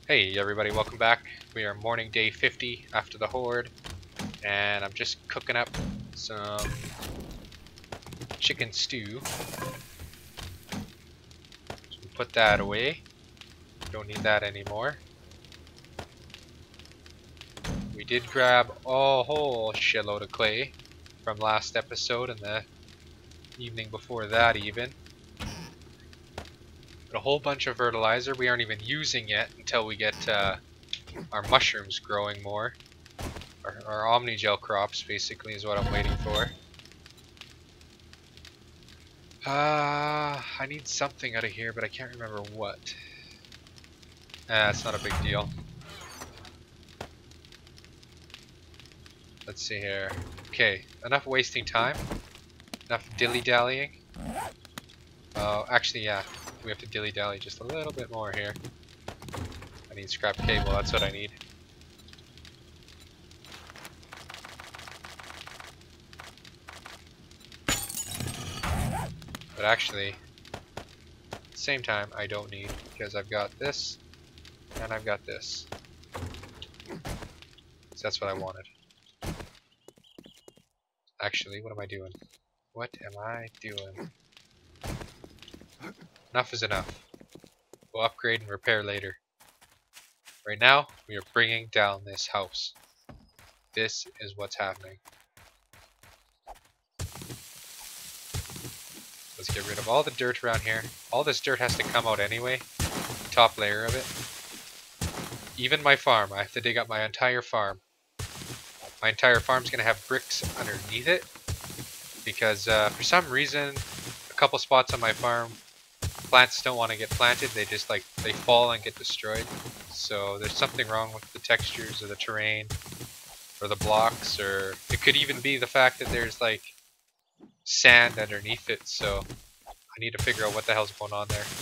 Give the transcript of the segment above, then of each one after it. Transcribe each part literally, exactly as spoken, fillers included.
Hey everybody, welcome back. We are morning day fifty after the horde, and I'm just cooking up some chicken stew. So we put that away. Don't need that anymore. We did grab a whole shitload of clay from last episode and the evening before that even. But a whole bunch of fertilizer we aren't even using yet until we get uh, our mushrooms growing more. Our, our omni-gel crops basically is what I'm waiting for. Uh, I need something out of here, but I can't remember what. Ah, it's not a big deal. Let's see here. Okay, enough wasting time. Enough dilly-dallying. Uh, actually, yeah, we have to dilly-dally just a little bit more here. I need scrap cable, that's what I need. But actually, at the same time, I don't need, because I've got this, and I've got this. So that's what I wanted. Actually, what am I doing? What am I doing? Enough is enough. We'll upgrade and repair later. Right now, we are bringing down this house. This is what's happening. Let's get rid of all the dirt around here. All this dirt has to come out anyway. Top layer of it. Even my farm. I have to dig up my entire farm. My entire farm's going to have bricks underneath it. Because uh, for some reason, a couple spots on my farm, plants don't want to get planted. They just like, they fall and get destroyed. So there's something wrong with the textures or the terrain or the blocks, or it could even be the fact that there's like sand underneath it. So I need to figure out what the hell's going on there.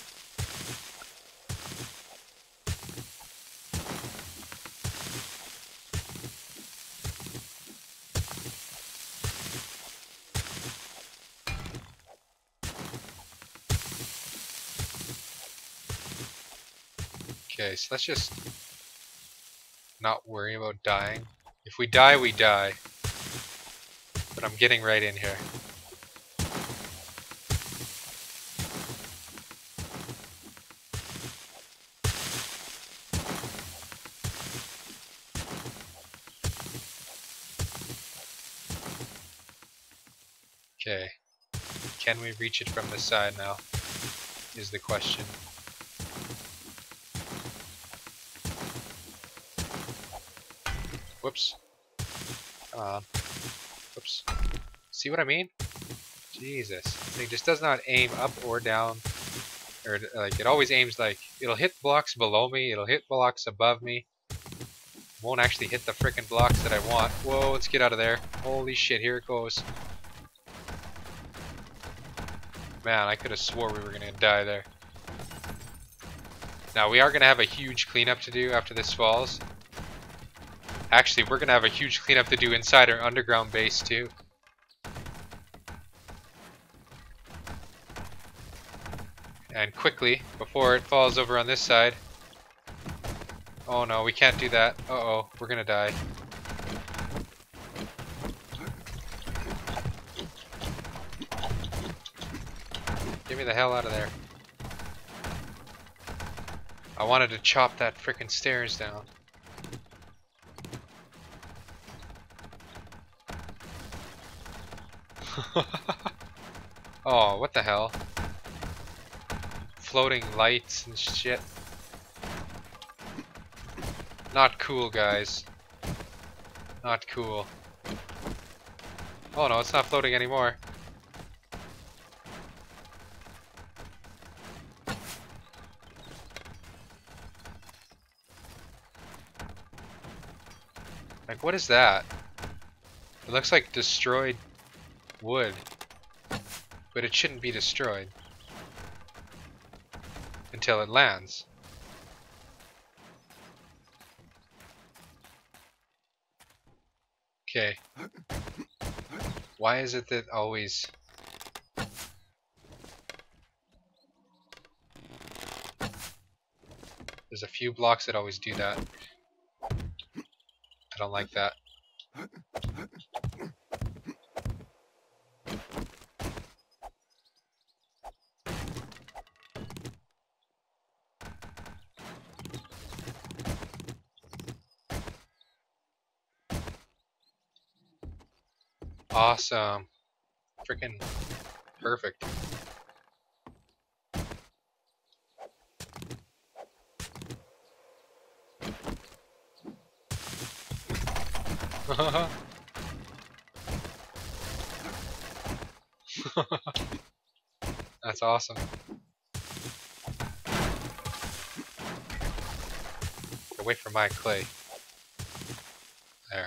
Okay, so let's just not worry about dying. If we die, we die. But I'm getting right in here. Okay. Can we reach it from this side now? Is the question. Whoops. Come on. Whoops. See what I mean? Jesus. This thing just does not aim up or down. Or like it always aims like it'll hit blocks below me, it'll hit blocks above me. Won't actually hit the frickin' blocks that I want. Whoa, let's get out of there. Holy shit, here it goes. Man, I could have swore we were gonna die there. Now we are gonna have a huge cleanup to do after this falls. Actually, we're gonna have a huge cleanup to do inside our underground base too. And quickly, before it falls over on this side. Oh no, we can't do that. Uh oh, we're gonna die. Get me the hell out of there. I wanted to chop that frickin' stairs down. Oh, what the hell? Floating lights and shit. Not cool, guys. Not cool. Oh no, it's not floating anymore. Like, what is that? It looks like destroyed wood. But it shouldn't be destroyed. Until it lands. Okay. Why is it that always... There's a few blocks that always do that. I don't like that. Awesome. Freaking perfect. That's awesome. Wait for my clay. There.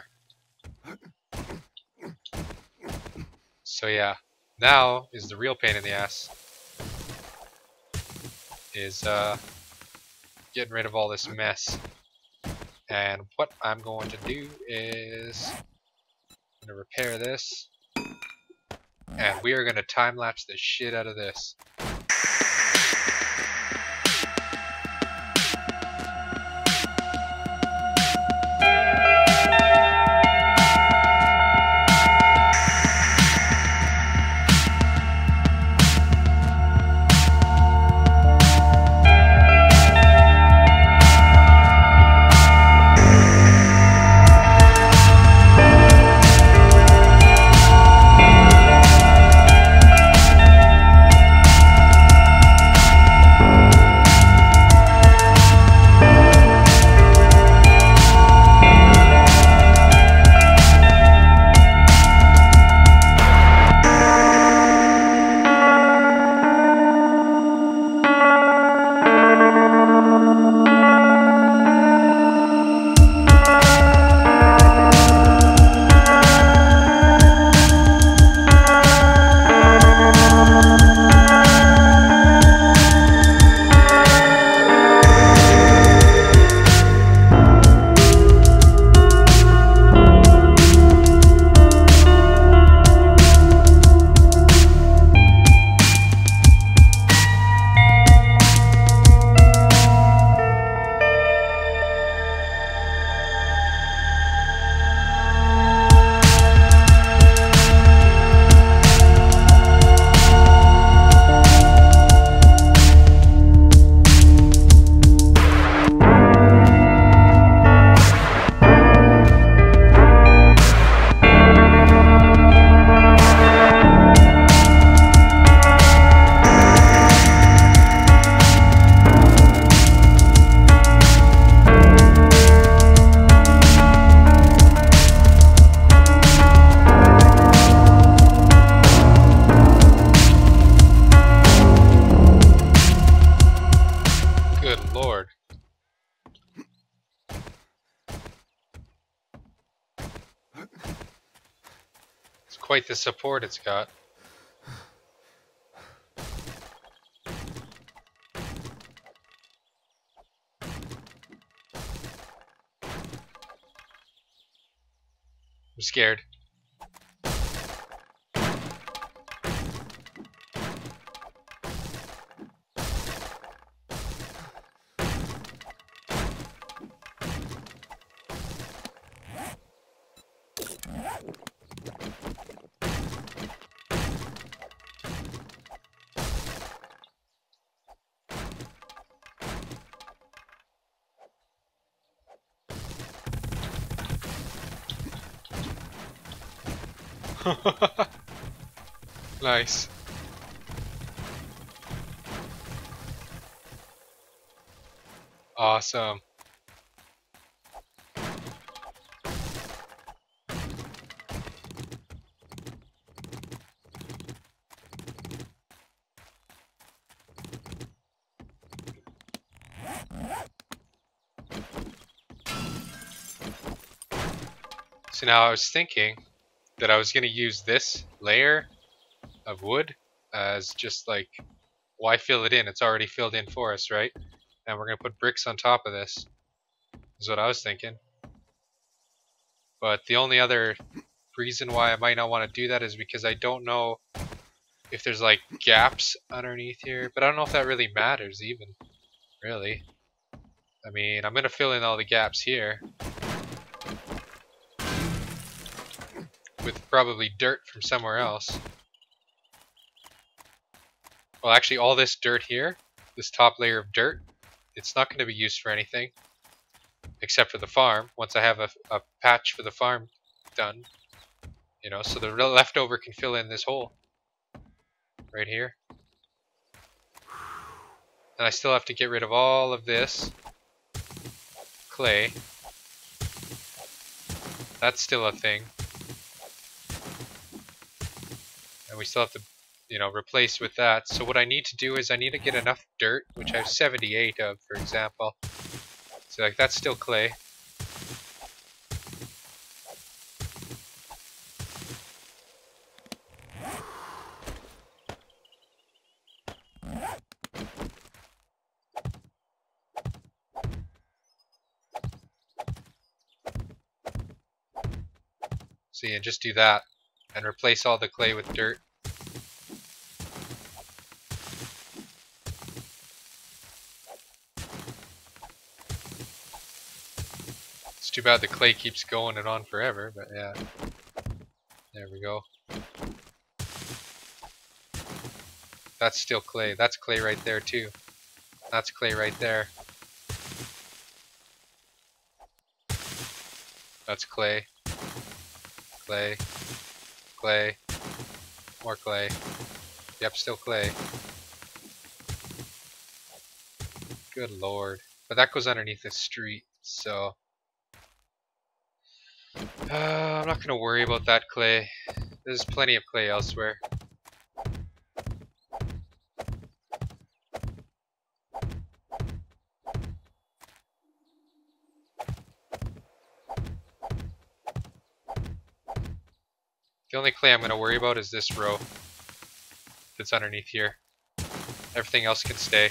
So yeah, now is the real pain in the ass. Is uh, getting rid of all this mess. And what I'm going to do is I'm gonna repair this, and we are gonna time lapse the shit out of this. Quite the support it's got. I'm scared. Nice. Awesome. So now I was thinking that I was going to use this layer of wood as just like, why fill it in? It's already filled in for us, right? And we're going to put bricks on top of this, is what I was thinking. But the only other reason why I might not want to do that is because I don't know if there's like gaps underneath here. But I don't know if that really matters even, really. I mean, I'm gonna fill in all the gaps here with probably dirt from somewhere else. Well, actually, all this dirt here, this top layer of dirt, it's not going to be used for anything except for the farm. Once I have a, a patch for the farm done, you know, so the leftover can fill in this hole right here. And I still have to get rid of all of this clay. That's still a thing. And we still have to, you know, replace with that. So what I need to do is I need to get enough dirt, which I have seventy-eight of, for example. So like that's still clay. See, and just do that and replace all the clay with dirt. It's too bad the clay keeps going and on forever, but yeah. There we go. That's still clay. That's clay right there too. That's clay right there. That's clay. Clay. Clay. More clay. Yep, still clay. Good lord. But that goes underneath the street, so... Uh, I'm not gonna worry about that clay. There's plenty of clay elsewhere. The only clay I'm going to worry about is this row that's underneath here. Everything else can stay.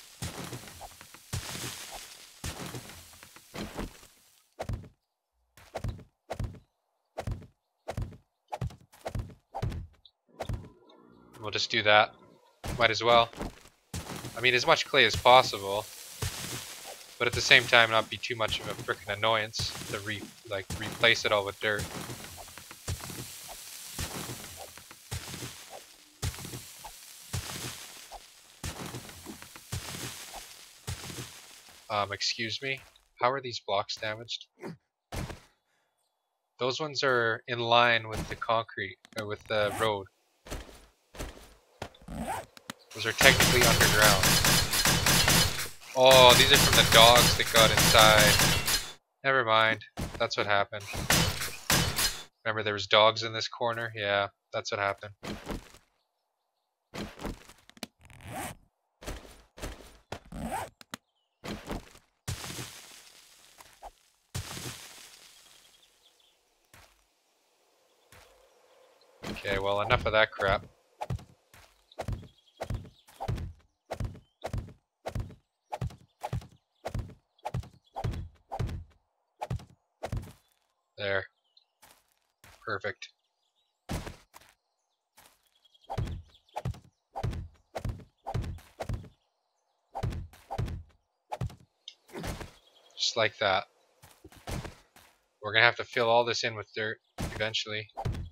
We'll just do that. Might as well. I mean, as much clay as possible, but at the same time not be too much of a frickin' annoyance to re like replace it all with dirt. Um, excuse me? How are these blocks damaged? Those ones are in line with the concrete, or with the road. Those are technically underground. Oh, these are from the dogs that got inside. Never mind. That's what happened. Remember there was dogs in this corner? Yeah, that's what happened. Okay, well, enough of that crap. There. Perfect. Just like that. We're gonna have to fill all this in with dirt eventually.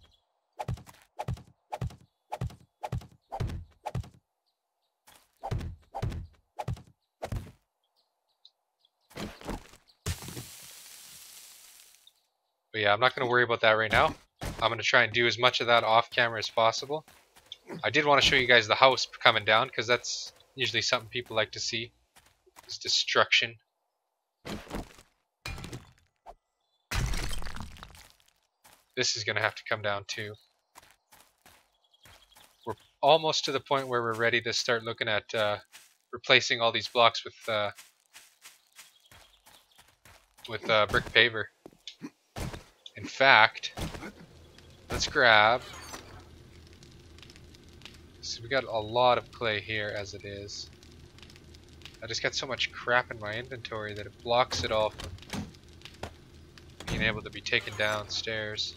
But yeah, I'm not going to worry about that right now. I'm going to try and do as much of that off camera as possible. I did want to show you guys the house coming down, because that's usually something people like to see. Is destruction. This is going to have to come down too. We're almost to the point where we're ready to start looking at uh, replacing all these blocks with uh, with uh, brick paver. In fact, let's grab. So we got a lot of clay here as it is. I just got so much crap in my inventory that it blocks it all from being able to be taken downstairs.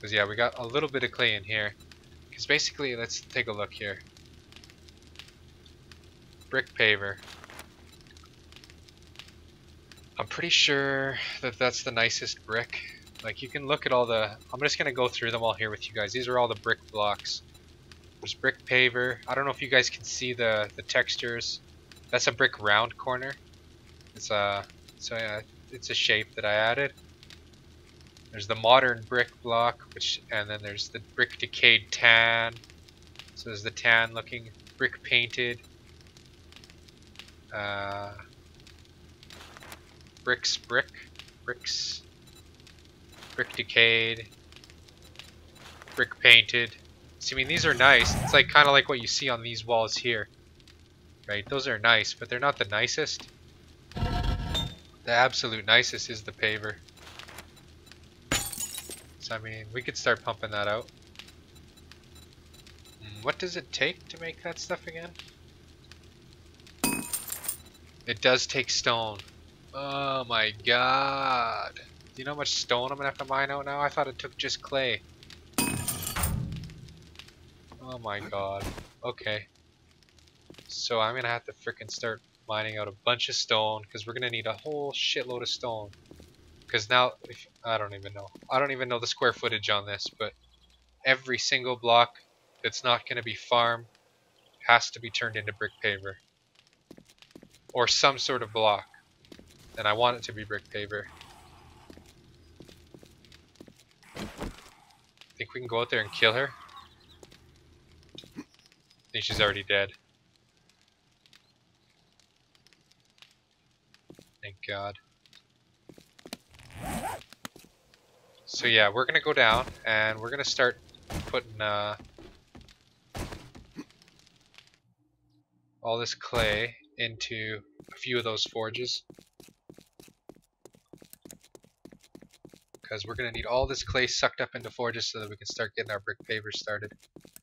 Because yeah, we got a little bit of clay in here. Because basically, let's take a look here. Brick paver. I'm pretty sure that that's the nicest brick. Like, you can look at all the... I'm just going to go through them all here with you guys. These are all the brick blocks. There's brick paver. I don't know if you guys can see the, the textures. That's a brick round corner. It's a... So yeah, it's a shape that I added. There's the modern brick block, which, and then there's the brick decayed tan. So there's the tan looking brick painted. Uh, bricks brick, bricks, brick decayed, brick painted. So I mean, these are nice. It's like kind of like what you see on these walls here, right? Those are nice, but they're not the nicest. The absolute nicest is the paver. So I mean, we could start pumping that out. What does it take to make that stuff again? It does take stone. Oh my god. Do you know how much stone I'm gonna have to mine out now? I thought it took just clay. Oh my god. Okay. So I'm gonna have to frickin' start mining out a bunch of stone, because we're gonna need a whole shitload of stone. Because now, if, I don't even know. I don't even know the square footage on this, but every single block that's not gonna be farm has to be turned into brick paver. Or some sort of block. And I want it to be brick paver. Think we can go out there and kill her? I think she's already dead. Thank God. So yeah, we're gonna go down and we're gonna start putting uh, all this clay into a few of those forges. Because we're going to need all this clay sucked up into forges so that we can start getting our brick pavers started.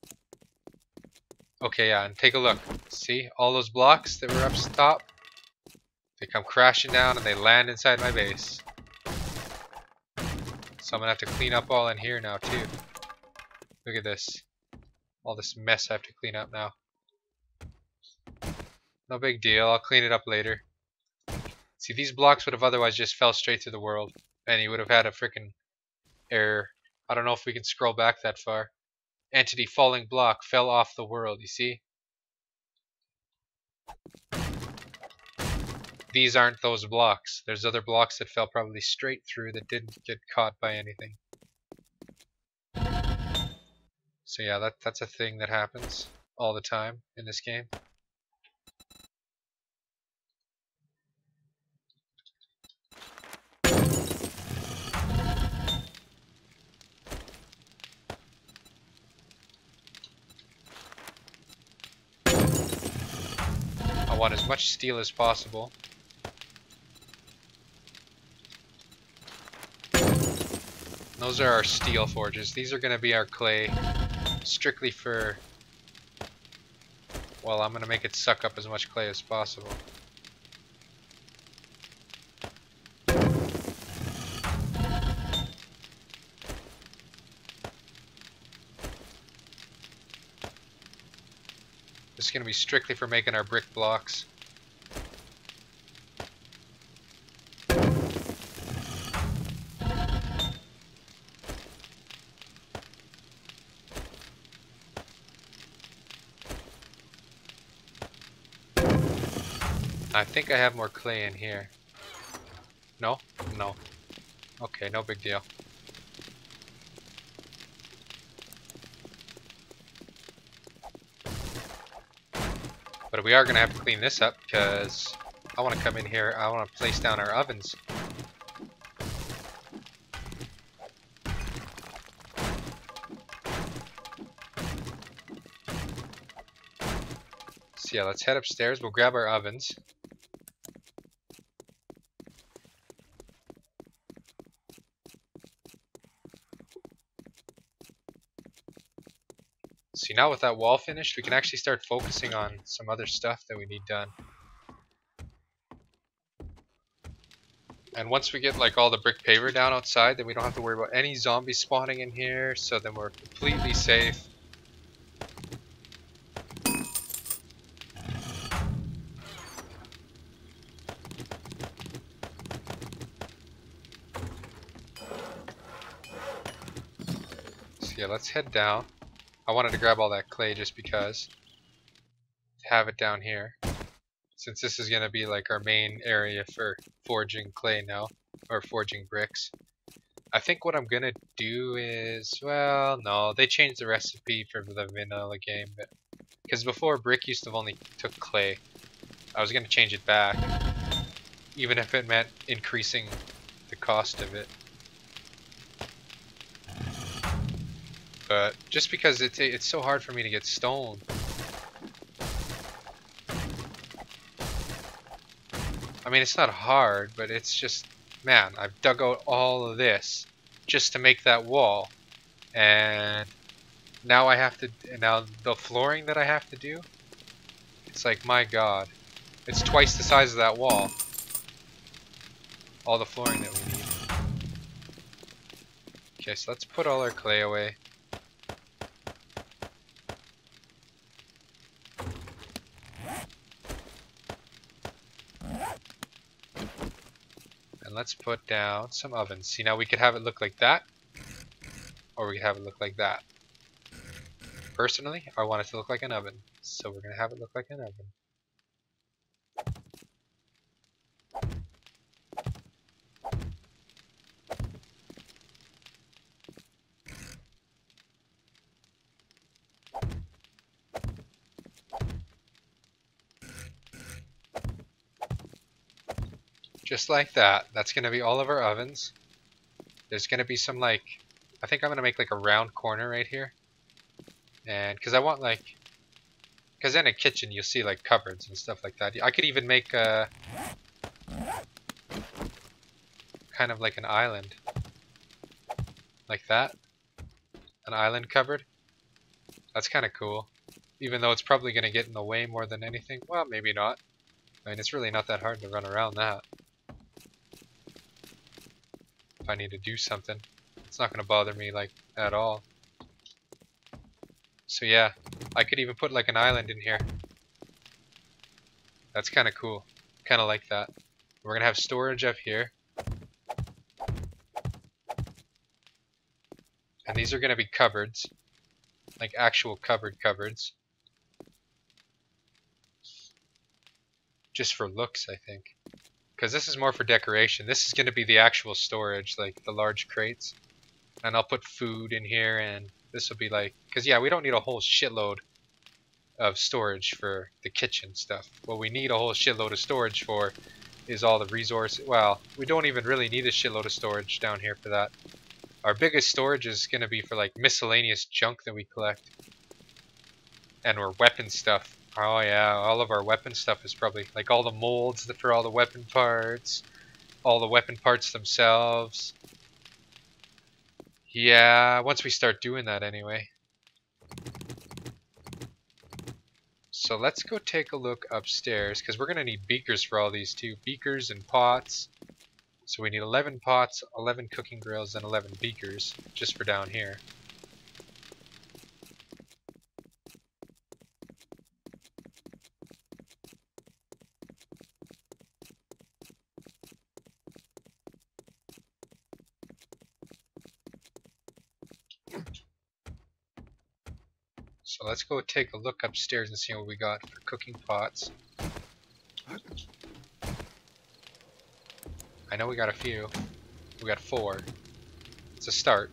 Okay, yeah, and take a look. See, all those blocks that were up top? They come crashing down and they land inside my base. So I'm going to have to clean up all in here now too. Look at this. All this mess I have to clean up now. No big deal, I'll clean it up later. See, these blocks would have otherwise just fell straight through the world. And you would have had a freaking error. I don't know if we can scroll back that far. Entity falling block fell off the world, you see? These aren't those blocks. There's other blocks that fell probably straight through that didn't get caught by anything. So yeah, that, that's a thing that happens all the time in this game. I want as much steel as possible. Those are our steel forges. These are going to be our clay, strictly for... Well, I'm going to make it suck up as much clay as possible. This is going to be strictly for making our brick blocks. I think I have more clay in here. No? No. Okay, no big deal. But we are going to have to clean this up because I want to come in here, I want to place down our ovens. So yeah, let's head upstairs, we'll grab our ovens. See, now with that wall finished, we can actually start focusing on some other stuff that we need done. And once we get like all the brick paver down outside, then we don't have to worry about any zombies spawning in here, so then we're completely safe. So yeah, let's head down. I wanted to grab all that clay just because. Have it down here. Since this is going to be like our main area for forging clay now, or forging bricks. I think what I'm going to do is, well, no, they changed the recipe for the vanilla game. Because before, brick used to have only took clay. I was going to change it back, even if it meant increasing the cost of it. But just because it's, it's so hard for me to get stone. I mean, it's not hard, but it's just, man, I've dug out all of this just to make that wall. And now I have to, now the flooring that I have to do, it's like, my god. It's twice the size of that wall. All the flooring that we need. Okay, so let's put all our clay away. And let's put down some ovens. See, now we could have it look like that, or we could have it look like that. Personally, I want it to look like an oven, so we're going to have it look like an oven. Just like that. That's going to be all of our ovens. There's going to be some like, I think I'm going to make like a round corner right here. And because I want like, because in a kitchen you'll see like cupboards and stuff like that. I could even make a, kind of like an island. Like that. An island cupboard. That's kind of cool. Even though it's probably going to get in the way more than anything. Well, maybe not. I mean, it's really not that hard to run around that. If I need to do something, it's not going to bother me like at all. So yeah, I could even put like an island in here. That's kind of cool. Kind of like that. We're going to have storage up here. And these are going to be cupboards. Like actual cupboard cupboards. Just for looks, I think. Because this is more for decoration. This is going to be the actual storage, like the large crates. And I'll put food in here, and this will be like... Because yeah, we don't need a whole shitload of storage for the kitchen stuff. What we need a whole shitload of storage for is all the resources. Well, we don't even really need a shitload of storage down here for that. Our biggest storage is going to be for like miscellaneous junk that we collect. And our weapon stuff. Oh yeah, all of our weapon stuff is probably like all the molds for all the weapon parts, all the weapon parts themselves. Yeah, once we start doing that anyway. So let's go take a look upstairs, because we're going to need beakers for all these too. Beakers and pots. So we need eleven pots, eleven cooking grills, and eleven beakers just for down here. So let's go take a look upstairs and see what we got for cooking pots. I know we got a few. We got four. It's a start.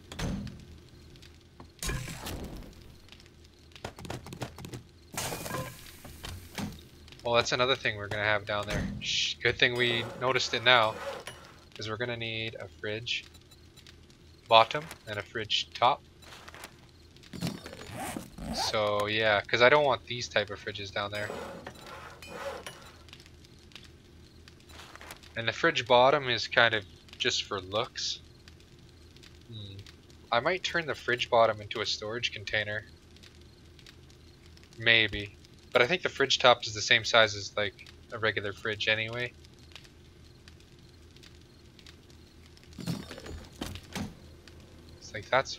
Well, that's another thing we're going to have down there. Shh, good thing we noticed it now. Because we're going to need a fridge bottom and a fridge top. So yeah, because I don't want these type of fridges down there. And the fridge bottom is kind of just for looks. Hmm. I might turn the fridge bottom into a storage container. Maybe. But I think the fridge top is the same size as like a regular fridge anyway. Like that's,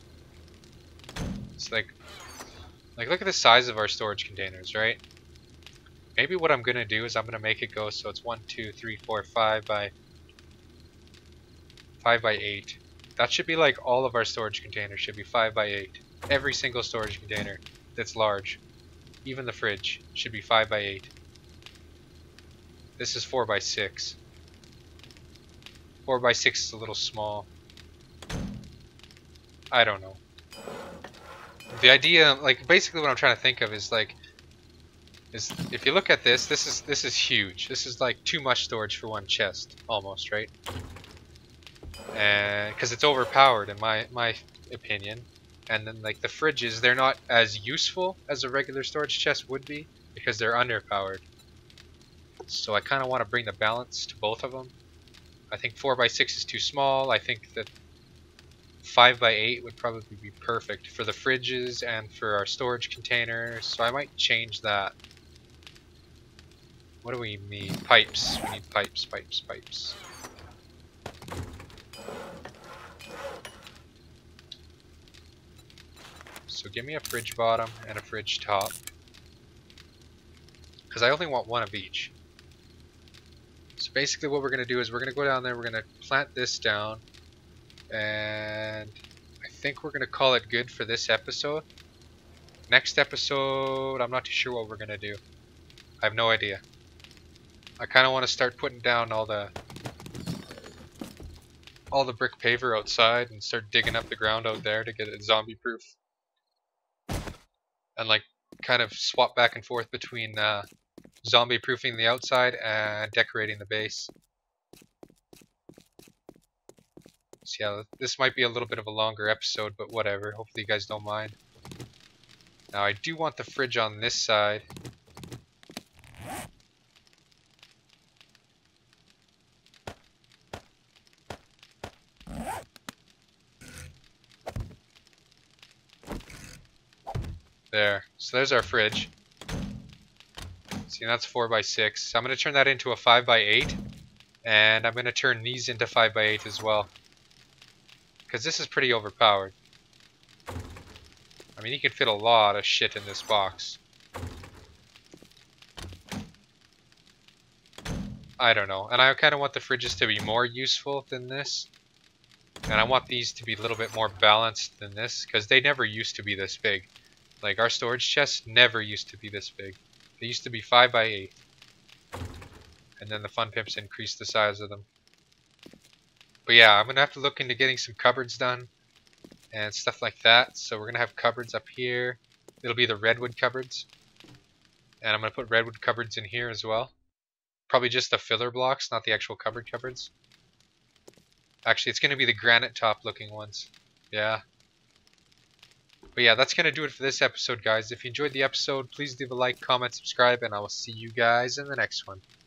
it's like, like look at the size of our storage containers, right? Maybe what I'm gonna do is I'm gonna make it go so it's one, two, three, four, five by five by eight. That should be like all of our storage containers should be five by eight. Every single storage container that's large, even the fridge, should be five by eight. This is four by six. four by six is a little small. I don't know. The idea, like basically what I'm trying to think of is like, is if you look at this, this is this is huge. This is like too much storage for one chest, almost, right? And because it's overpowered in my my opinion. And then like the fridges, they're not as useful as a regular storage chest would be because they're underpowered. So I kind of want to bring the balance to both of them. I think four by six is too small. I think that five by eight would probably be perfect for the fridges and for our storage containers. So I might change that. What do we need? Pipes. We need pipes, pipes, pipes. So give me a fridge bottom and a fridge top. Because I only want one of each. So basically what we're going to do is we're going to go down there, we're going to plant this down. And I think we're going to call it good for this episode. Next episode, I'm not too sure what we're going to do. I have no idea. I kind of want to start putting down all the all the brick paver outside and start digging up the ground out there to get it zombie proof. And like kind of swap back and forth between uh, zombie proofing the outside and decorating the base. So yeah, this might be a little bit of a longer episode, but whatever. Hopefully you guys don't mind. Now I do want the fridge on this side. There. So there's our fridge. See, that's four by six. So I'm going to turn that into a five by eight. And I'm going to turn these into five by eight as well. Because this is pretty overpowered. I mean, you can fit a lot of shit in this box. I don't know. And I kind of want the fridges to be more useful than this. And I want these to be a little bit more balanced than this. Because they never used to be this big. Like, our storage chests never used to be this big. They used to be five by eight. And then the Fun Pimps increased the size of them. But yeah, I'm going to have to look into getting some cupboards done. And stuff like that. So we're going to have cupboards up here. It'll be the redwood cupboards. And I'm going to put redwood cupboards in here as well. Probably just the filler blocks, not the actual cupboard cupboards. Actually, it's going to be the granite top looking ones. Yeah. But yeah, that's going to do it for this episode, guys. If you enjoyed the episode, please leave a like, comment, subscribe, and I will see you guys in the next one.